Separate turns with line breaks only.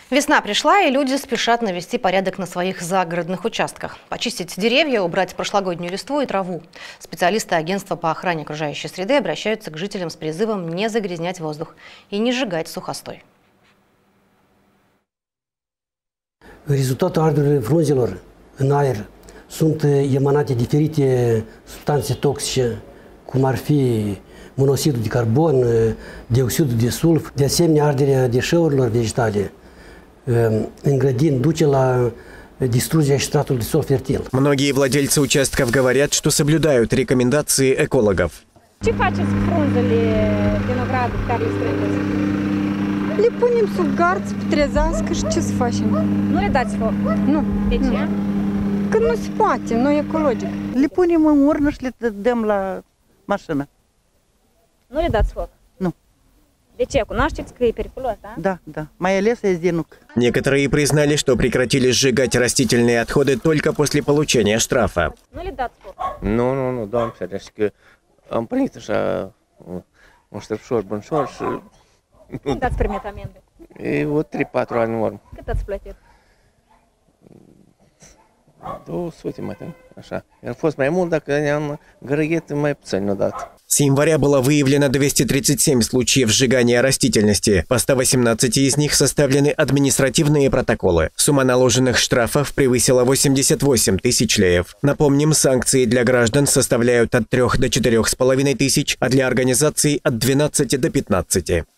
Весна пришла, и люди спешат навести порядок на своих загородных участках. Почистить деревья, убрать прошлогоднюю листву и траву. Специалисты агентства по охране окружающей среды обращаются к жителям с призывом не загрязнять воздух и не сжигать сухостой.
Rezultatul arderilor frunzelor în aer sunt emanate diferite substanțe toxice, cum ar fi monoxidul de carbon, dioxidul de sulf. De asemenea, arderea deșeurilor vegetale în grădini duce la distrugerea stratului de sol fertil.
Многие владельцы участков говорят, что соблюдают рекомендации экологов.
Ce faceți cu frunzele vinogradului care le strângeți?
Le punem sub gard să putrezească și ce să facem?
Nu le dați foc?
Nu.
De ce?
Că nu se poate, nu e ecologic.
Le punem în urnă și le dăm la mașină.
Nu le dați foc?
Nu.
De ce? Cunoașteți că e periculos, da?
Да, да. Mai ales из денук.
Некоторые признали, что прекратили сжигать растительные отходы только после получения штрафа.
Nu le dați foc?
Nu, doamne ferește, că am primit așa un ștrăpșor bănșor și...
Când ați primit amende?
E o 3-4 ani în urmă.
Cât ați plătit?
200 mai tând, așa. A fost mai mult dacă ne-am gărăghet mai puțin odată.
С января было выявлено 237 случаев сжигания растительности. По 118 из них составлены административные протоколы. Сумма наложенных штрафов превысила 88 тысяч леев. Напомним, санкции для граждан составляют от 3 до 4,5 тысяч, а для организаций от 12 до 15.